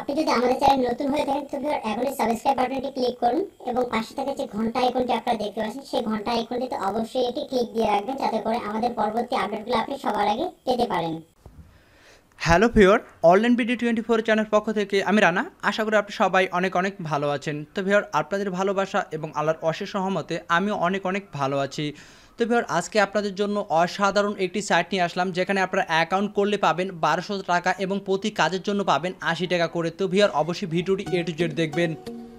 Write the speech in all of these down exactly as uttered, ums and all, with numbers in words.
আপনি যদি আমাদের চ্যানেল নতুন হয়ে থাকেন তো এখনই সাবস্ক্রাইব বাটনটি ক্লিক করুন এবং পাশে থাকা যে ঘন্টা আইকনটি আপনারা দেখতে পাচ্ছেন সেই ঘন্টা আইকনটিতে অবশ্যই এটি ক্লিক দিয়ে রাখবেন যাতে করে আমাদের পরবর্তী আপডেটগুলো আপনি সবার আগে পেতে পারেন। Hello viewer, online BD twenty four channel পক্ষ থেকে আমি রানা। আশা করি আপনি সবাই অনেক অনেক ভালো আছেন। তো ভিউয়ার, আপনাদের ভালোবাসা এবং আল্লাহর অশেষ রহমতে আমিও অনেক অনেক ভালো আছি। তো ভিউয়ার, আজকে আপনাদের জন্য অসাধারণ একটি সাইট নিয়ে আসলাম যেখানে আপনারা অ্যাকাউন্ট করলে পাবেন বারোশো টাকা এবং প্রতি কাজের জন্য পাবেন আশি টাকা করে। তো ভিউয়ার, অবশ্যই ভিডিওটি এ টু জেড দেখবেন।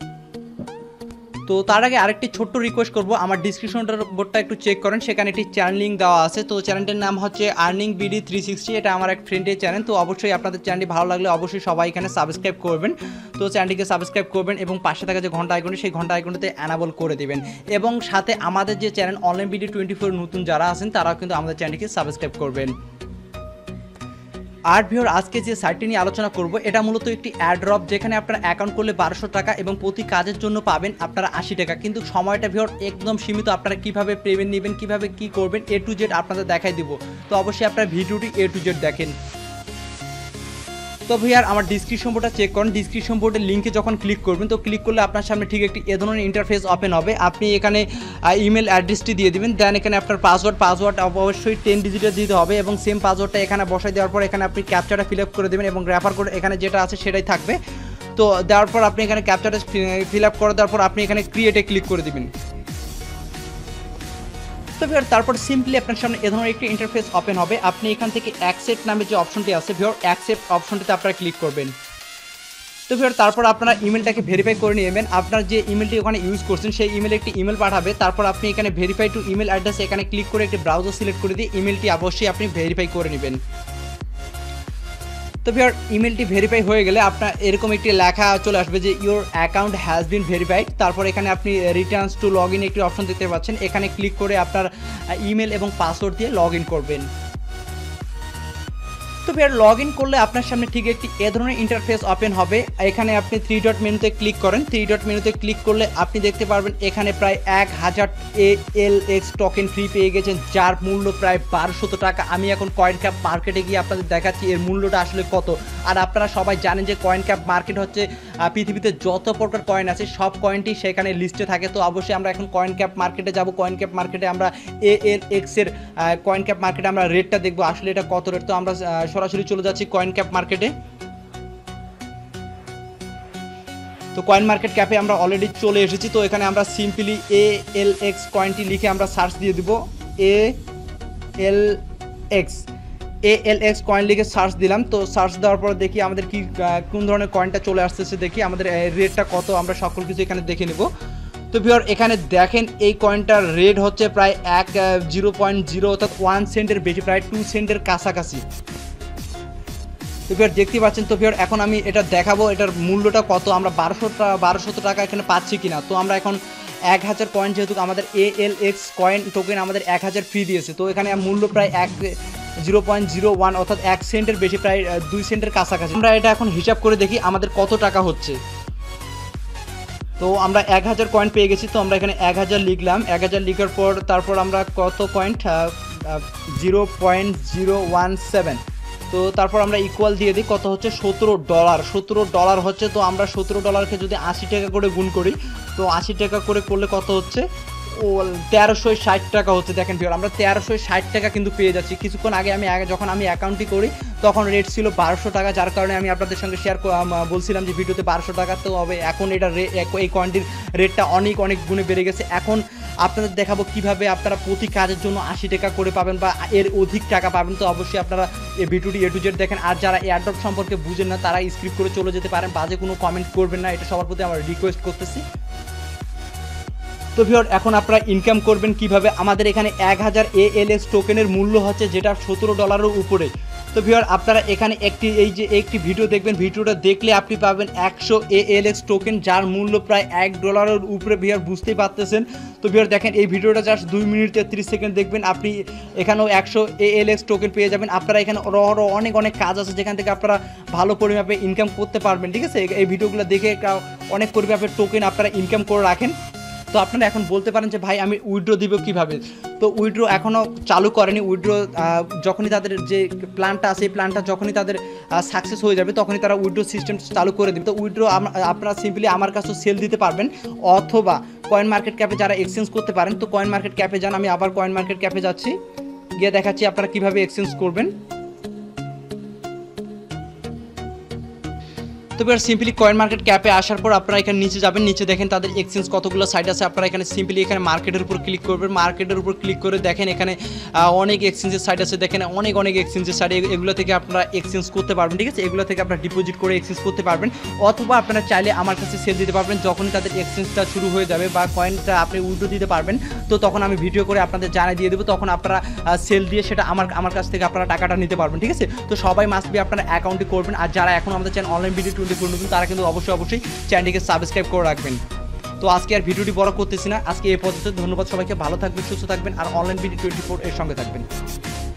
তো তার আগে আরেকটি ছোট্ট রিকোয়েস্ট করব, আমার ডিসক্রিপশনটার বোর্ডটা একটু চেক করেন, সেখানে একটি চ্যানেল লিঙ্ক দেওয়া আছে। তো চ্যানেলটির নাম হচ্ছে আর্নিং বিডি থ্রি সিক্সটি, এটা আমার এক ফ্রেন্ডের চ্যানেল। তো অবশ্যই আপনাদের চ্যানেলটি ভালো লাগলে অবশ্যই সবাই এখানে সাবস্ক্রাইব করবেন। তো চ্যানেলটিকে সাবস্ক্রাইব করবেন এবং পাশে থাকা যে ঘন্টা আইকনটি সেই ঘন্টা আইকনটিতে অ্যানাবল করে দেবেন। এবং সাথে আমাদের যে channel online BD twenty four নতুন যারা আছেন তারাও কিন্তু আমাদের চ্যানেলটিকে সাবস্ক্রাইব করবেন। আর ভিউয়ার, আজকে যে সাইটটি নিয়ে আলোচনা করব এটা মূলত একটি অ্যাড্রপ, যেখানে আপনারা অ্যাকাউন্ট করলে বারোশো টাকা এবং প্রতি কাজের জন্য পাবেন আপনারা আশি টাকা। কিন্তু সময়টা ভিউয়ার একদম সীমিত, আপনারা কিভাবে পেমেন্ট নেবেন, কিভাবে কি করবেন এ টু জেড আপনাদের দেখাই দিব। তো অবশ্যই আপনারা ভিডিওটি এ টু জেড দেখেন। তো ভিউয়ার, আমার ডিসক্রিপশন বোর্ডটা চেক করুন। ডিসক্রিপশন বোর্ডের লিঙ্কে যখন ক্লিক করবেন তো ক্লিক করলে আপনার সামনে ঠিক একটি এ ধরনের ইন্টারফেস ওপেন হবে। আপনি এখানে ইমেল অ্যাড্রেসটি দিয়ে দিবেন, দেন এখানে আপনার পাসওয়ার্ড পাসওয়ার্ড অবশ্যই টেন ডিজিটের দিতে হবে এবং সেম পাসওয়ার্ডটা এখানে বসাই দেওয়ার পর এখানে আপনি ক্যাপচারটা ফিল আপ করে দেবেন এবং রেফার কোড এখানে যেটা আছে সেটাই থাকবে। তো দেওয়ার পর আপনি এখানে ক্যাপচারটা ফিল আপ করে দেওয়ার পর আপনি এখানে ক্রিয়েটে ক্লিক করে দেবেন। তো ভিউয়ার, তারপর সিম্পলি আপনার সামনে এ ধরনের একটি ইন্টারফেস ওপেন হবে। আপনি এখান থেকে অ্যাকসেপ্ট নামে যে অপশনটি আছে ভিউয়ার, অ্যাকসেপ্ট অপশনটিতে আপনারা ক্লিক করবেন। তো ভিউয়ার, তারপর আপনারা ইমেলটাকে ভেরিফাই করে নেবেন। আপনার যে ইমেলটি ওখানে ইউজ করছেন সেই ইমেলে একটি ইমেল পাঠাবে। তারপর আপনি এখানে ভেরিফাই টু ইমেল অ্যাড্রেস এখানে ক্লিক করে একটি ব্রাউজার সিলেক্ট করে দিয়ে ইমেলটি অবশ্যই আপনি ভেরিফাই করে নেবেন। তো ভিউয়ার, ইমেলটি ভেরিফাই হয়ে গেলে আপনার এরকম একটি লেখা চলে আসবে যে your account has been verified. তারপর এখানে আপনি রিটার্নস টু লগ ইন একটি অপশন দেখতে পাচ্ছেন, এখানে ক্লিক করে আপনার ইমেল এবং পাসওয়ার্ড দিয়ে লগ ইন করবেন। তো ভিউয়ার, লগ ইন করলে আপনার সামনে ঠিক একটি এ ধরনের ইন্টারফেস ওপেন হবে। এখানে আপনি থ্রি ডট মেনুতে ক্লিক করেন। থ্রি ডট মেনুতে ক্লিক করলে আপনি দেখতে পারবেন এখানে প্রায় এক হাজার A L X token free পেয়ে গেছেন, যার মূল্য প্রায় বারোশো টাকা। আমি এখন কয়েন ক্যাপ মার্কেটে গিয়ে আপনাদের দেখাচ্ছি এর মূল্যটা আসলে কত। আর আপনারা সবাই জানেন যে কয়েন ক্যাপ মার্কেট হচ্ছে পৃথিবীতে যত প্রকার কয়েন আছে সব কয়েনটি সেখানে লিস্টে থাকে। তো অবশ্যই আমরা এখন কয়েন ক্যাপ মার্কেটে যাব। কয়েন ক্যাপ মার্কেটে আমরা এ এল এক্স এর কয়েন ক্যাপ মার্কেটে আমরা রেটটা দেখবো আসলে এটা কত রেট। তো আমরা সরাসরি চলে যাচ্ছি কয়েন ক্যাপ মার্কেটে। তো কয়েন মার্কেট ক্যাপে আমরা অলরেডি চলে এসেছি। তো এখানে আমরা সিম্পলি এ এল এক্স কয়েনটি লিখে আমরা সার্চ দিয়ে দিব। A L X A L X coin লিখে সার্চ দিলাম। তো সার্চ দেওয়ার পর দেখি আমাদের কি কোন ধরনের কয়েনটা চলে আসতেছে, দেখি আমাদের রেটটা কত, আমরা সকল কিছু এখানে দেখে নেব। তো ভিউয়ার, এখানে দেখেন এই কয়েনটার রেট হচ্ছে প্রায় এক জিরো পয়েন্ট জিরো অর্থাৎ ওয়ান সেন্টের বেশি, প্রায় টু সেন্টের কাছাকাছি। তো ভিউয়ার, দেখতে পাচ্ছেন। তো ভিউয়ার, এখন আমি এটা দেখাবো এটার মূল্যটা কত, আমরা বারোশো বারোশো টাকা এখানে পাচ্ছি কিনা। তো আমরা এখন এক হাজার কয়েন, যেহেতু আমাদের A L X coin token আমাদের এক হাজার ফ্রি দিয়েছে, তো এখানে মূল্য প্রায় এক জিরো পয়েন্ট জিরো ওয়ান অর্থাৎ এক সেন্টের বেশি, প্রায় দুই সেন্টের কাছাকাছি। আমরা এটা এখন হিসাব করে দেখি আমাদের কত টাকা হচ্ছে। তো আমরা এক হাজার কয়েন পেয়ে গেছি। তো আমরা এখানে এক হাজার লিখলাম। এক হাজার লিখার পর তারপর আমরা কত point, zero point zero one seven. তো তারপর আমরা ইকুয়াল দিয়ে দিই, কত হচ্ছে সতেরো ডলার। সতেরো ডলার হচ্ছে। তো আমরা সতেরো ডলারকে যদি আশি টাকা করে গুণ করি তো আশি টাকা করে করলে কত হচ্ছে, ও তেরোশো ষাট টাকা হচ্ছে। দেখেন ভিউয়ার, আমরা তেরোশো ষাট টাকা কিন্তু পেয়ে যাচ্ছি। কিছুক্ষণ আগে আমি আগে যখন আমি অ্যাকাউন্টটি করি তখন রেট ছিল বারোশো টাকা, যার কারণে আমি আপনাদের সঙ্গে শেয়ার বলছিলাম যে ভিডিওতে বারোশো টাকা। তো হবে এখন এটা এই কয়েনটির রেটটা অনেক অনেক গুণে বেড়ে গেছে। এখন আপনাদের দেখাবো কিভাবে আপনারা প্রতি কাজের জন্য আশি টাকা করে পাবেন বা এর অধিক টাকা পাবেন। তো অবশ্যই আপনারা এই ভিডিওটি এ টু জেড দেখেন। আর যারা এয়ারড্রপ সম্পর্কে বুঝেন না তারা স্ক্রিপ্ট করে চলে যেতে পারেন, বাজে কোনো কমেন্ট করবেন না, এটা সবার প্রতি আমার রিকোয়েস্ট করতেছি। তো ভিউয়ার, এখন আপনারা ইনকাম করবেন কিভাবে। আমাদের এখানে এক হাজার এ এল এক্স টোকেনের মূল্য হচ্ছে যেটা সতেরো ডলারের উপরে। তো ভিউয়ার, আপনারা এখানে একটি এই যে একটি ভিডিও দেখবেন, ভিডিওটা দেখলে আপনি পাবেন একশো এ এল এক্স টোকেন, যার মূল্য প্রায় এক ডলারের উপরে। ভিউয়ার, বুঝতেই পারতেছেন। তো ভিউয়ার, দেখেন এই ভিডিওটা জাস্ট দুই মিনিট তেত্রিশ সেকেন্ড দেখবেন, আপনি এখানেও একশো এ এল এক্স টোকেন পেয়ে যাবেন। আপনারা এখানে আরও অনেক অনেক কাজ আছে যেখান থেকে আপনারা ভালো পরিমাপে ইনকাম করতে পারবেন। ঠিক আছে, এই ভিডিওগুলো দেখে অনেক পরিমাপে টোকেন আপনারা ইনকাম করে রাখেন। তো আপনারা এখন বলতে পারেন যে ভাই আমি উইথড্র দিব কিভাবে। তো উইথড্র এখনও চালু করেনি। উইথড্র যখনই তাদের যে প্ল্যানটা আছে এই প্ল্যানটা যখনই তাদের সাকসেস হয়ে যাবে তখনই তারা উইথড্র সিস্টেম চালু করে দেবে। তো উইথড্র আপনারা সিম্পলি আমার কাছে সেল দিতে পারবেন, অথবা কয়েন মার্কেট ক্যাপে যারা এক্সচেঞ্জ করতে পারেন তো কয়েন মার্কেট ক্যাপে যান। আমি আবার কয়েন মার্কেট ক্যাপে যাচ্ছি, গিয়ে দেখাচ্ছি আপনারা কীভাবে এক্সচেঞ্জ করবেন। তো এবার সিম্পলি কয়েন মার্কেট ক্যাপে আসার পর আপনারা এখানে নিচে যাবেন, নিচে দেখেন তাদের এক্সচেঞ্জ কতগুলো সাইট আছে। আপনারা এখানে সিম্পলি এখানে মার্কেটের উপর ক্লিক করবেন, মার্কেটের উপর ক্লিক করে দেখেন এখানে অনেক এক্সচেঞ্জের সাইট আছে, দেখেন অনেক অনেক এক্সচেঞ্জের সাইট, এগুলো থেকে আপনারা এক্সচেঞ্জ করতে পারবেন, ঠিক আছে। এগুলো থেকে আপনারা ডিপোজিট করে এক্সচেঞ্জ করতে পারবেন, অথবা আপনারা চাইলে আমার কাছে সেল দিতে পারবেন। যখনই তাদের এক্সচেঞ্জটা শুরু হয়ে যাবে বা কয়েনটা আপনি উইথড্র দিতে পারবেন তো তখন আমি ভিডিও করে আপনাদের জানিয়ে দিয়ে দেবো, তখন আপনারা সেল দিয়ে সেটা আমার আমার কাছ থেকে আপনারা টাকাটা নিতে পারবেন, ঠিক আছে। তো সবাই মাস্ট বি আপনারা অ্যাকাউন্টে করবেন। আর যারা এখন আমাদের channel online video twenty four নতুন তারা কিন্তু অবশ্যই অবশ্যই চ্যানেলটিকে সাবস্ক্রাইব করে রাখবেন। তো আজকে আর ভিডিওটি বড় করতেছি না, আজকে এই পর্যন্ত। ধন্যবাদ সবাইকে, ভালো থাকবেন, সুস্থ থাকবেন আর অনলাইন ভিডিও টোয়েন্টি ফোর এর সঙ্গে থাকবেন।